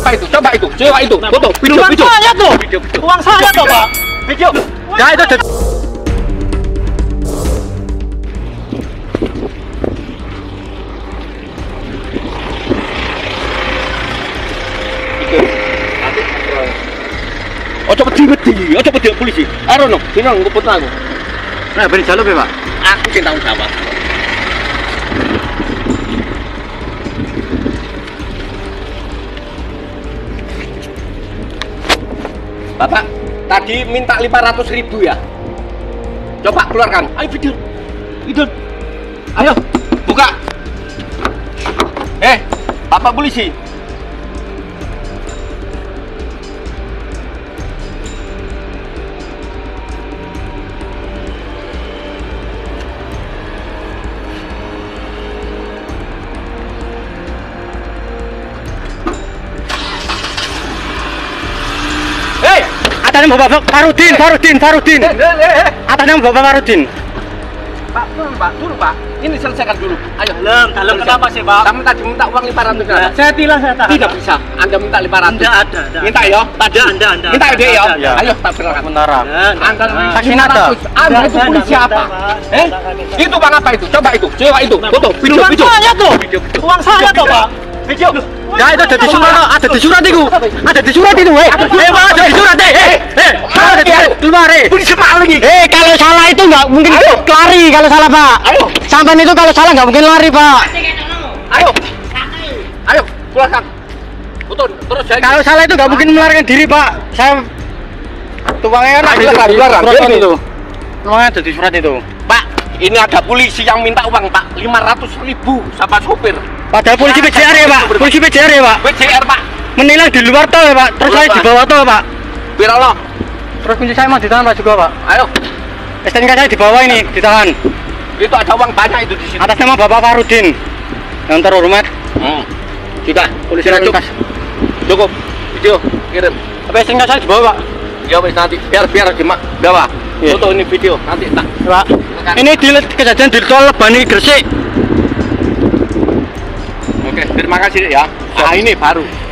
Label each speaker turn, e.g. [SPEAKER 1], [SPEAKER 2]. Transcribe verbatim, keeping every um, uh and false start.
[SPEAKER 1] apa itu? Coba itu, coba itu, foto, video,
[SPEAKER 2] uang
[SPEAKER 1] video.
[SPEAKER 2] saya tuh,
[SPEAKER 1] Video, video.
[SPEAKER 2] uang saya tuh pak.
[SPEAKER 1] Video. Ya itu. Ojo wedi-wedi, ojo wedi polisi. Arono, dino nguput aku.
[SPEAKER 2] Nah, beri jalur ya pak.
[SPEAKER 1] Aku sing tanggung jawab. Bapak, tadi minta lima ratus ribu ya? Coba keluarkan. Ayo video. Video. Ayo, buka. Eh, Bapak polisi.
[SPEAKER 2] Atasnya Bapak Farudin, Farudin, Farudin. Atasnya Bapak Farudin.
[SPEAKER 1] Pak, turun Pak, turun Pak. Ini selesaikan dulu. Ayo.
[SPEAKER 2] Dalam, dalam kenapa sih Pak?
[SPEAKER 1] Kamu tadi minta uang lima ratus ribu.
[SPEAKER 2] Saya tilang, saya tahan.
[SPEAKER 1] Tidak bisa. Anda minta lima ratus.
[SPEAKER 2] Tidak ada, ada.
[SPEAKER 1] Minta ya. Tadi
[SPEAKER 2] Anda, Anda.
[SPEAKER 1] minta ide ya.
[SPEAKER 2] Ada.
[SPEAKER 1] Ayo tak berangkat.
[SPEAKER 2] Sementara.
[SPEAKER 1] Anda
[SPEAKER 2] Saksi
[SPEAKER 1] lima
[SPEAKER 2] ada.
[SPEAKER 1] ratus. Anda itu polisi apa? Eh? Itu Bang apa itu? Coba itu. Coba itu. Foto, video,
[SPEAKER 2] Uang
[SPEAKER 1] video.
[SPEAKER 2] saya tuh.
[SPEAKER 1] Video, video.
[SPEAKER 2] Uang saya tuh Pak.
[SPEAKER 1] Video.
[SPEAKER 2] Ya itu ada di surat, ada di surat itu, ada di surat itu, eh, eh, Pak, ada di surat, eh, eh, eh, ada di keluar, eh,
[SPEAKER 1] Polisi maling ini.
[SPEAKER 2] eh, kalau salah itu nggak mungkin lari, kalau salah Pak,
[SPEAKER 1] Ayo.
[SPEAKER 2] sampai itu kalau salah nggak mungkin lari Pak,
[SPEAKER 1] Ayo. Ayo, keluarkan. Betul, terus jadi.
[SPEAKER 2] kalau salah itu nggak mungkin melarikan diri Pak, saya tuangnya kan ada di
[SPEAKER 1] Keluarkan, keluarkan.
[SPEAKER 2] surat
[SPEAKER 1] Ini.
[SPEAKER 2] itu, tuangnya ada di surat itu,
[SPEAKER 1] Pak, ini ada polisi yang minta uang Pak, lima ratus ribu sama sopir.
[SPEAKER 2] padahal polisi P J R ya Pak, polisi P J R ya Pak,
[SPEAKER 1] P J R Pak.
[SPEAKER 2] menilang di luar tol ya Pak, terus saya di bawah tol Pak,
[SPEAKER 1] Biralo.
[SPEAKER 2] terus kunci saya mau ditahan Pak juga Pak,
[SPEAKER 1] Ayo.
[SPEAKER 2] S T N K saya di bawah ini ditahan,
[SPEAKER 1] Itu ada uang banyak itu di sini.
[SPEAKER 2] atas nama Bapak Farudin yang terhormat.
[SPEAKER 1] Hmm. Sudah,
[SPEAKER 2] Polisi
[SPEAKER 1] sudah
[SPEAKER 2] lalu
[SPEAKER 1] cukup.
[SPEAKER 2] lintas.
[SPEAKER 1] Cukup. Video kirim.
[SPEAKER 2] Apa S T N K saya di bawah Pak?
[SPEAKER 1] Ya wes nanti biar biar cuma bawa.
[SPEAKER 2] Iya.
[SPEAKER 1] Foto ini video nanti tak.
[SPEAKER 2] Pak, ini di kejadian di tol Lebani Gresik.
[SPEAKER 1] Oke, terima kasih ya. Nah, ini baru.